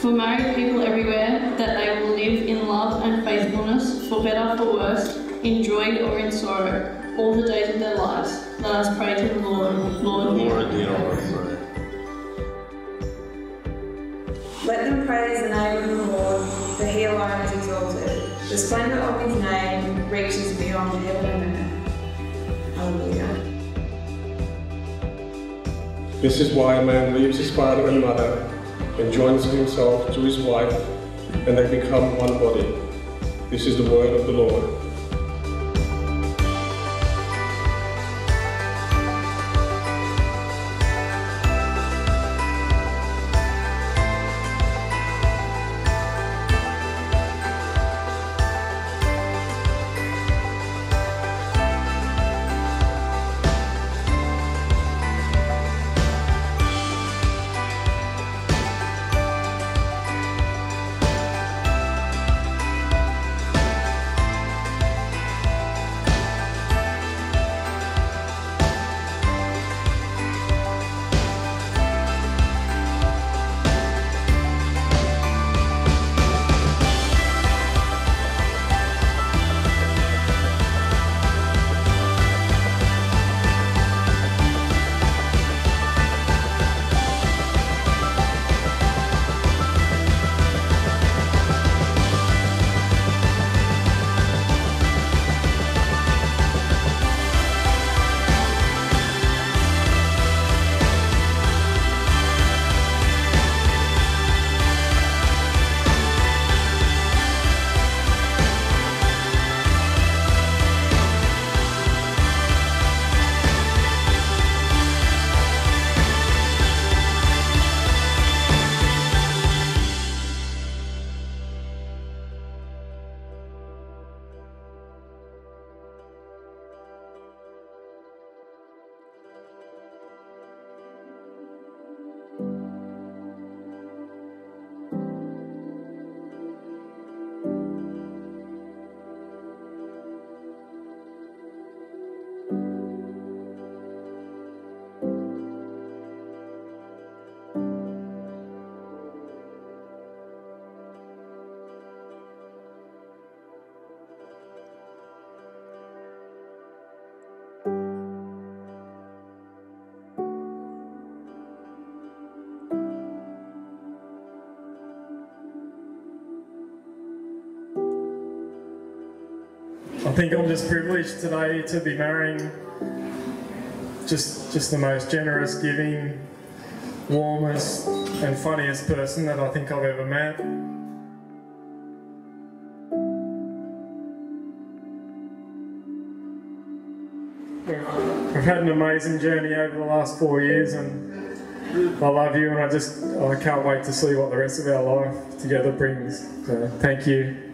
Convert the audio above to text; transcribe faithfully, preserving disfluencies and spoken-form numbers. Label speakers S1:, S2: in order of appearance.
S1: For married people everywhere, that they will live in love and faithfulness, for better, for worse, in joy or in sorrow, all the days of their lives. Let us pray to the Lord. Lord,
S2: Lord, hear our prayer.
S3: Let them praise the name of the Lord, for he alone is exalted. The splendour of his name reaches beyond heaven and earth. Hallelujah.
S4: This is why a man leaves his father and mother and joins himself to his wife, and they become one body. This is the word of the Lord.
S5: I think I'm just privileged today to be marrying just, just the most generous, giving, warmest and funniest person that I think I've ever met. We've had an amazing journey over the last four years and I love you, and I just I can't wait to see what the rest of our life together brings. So thank you.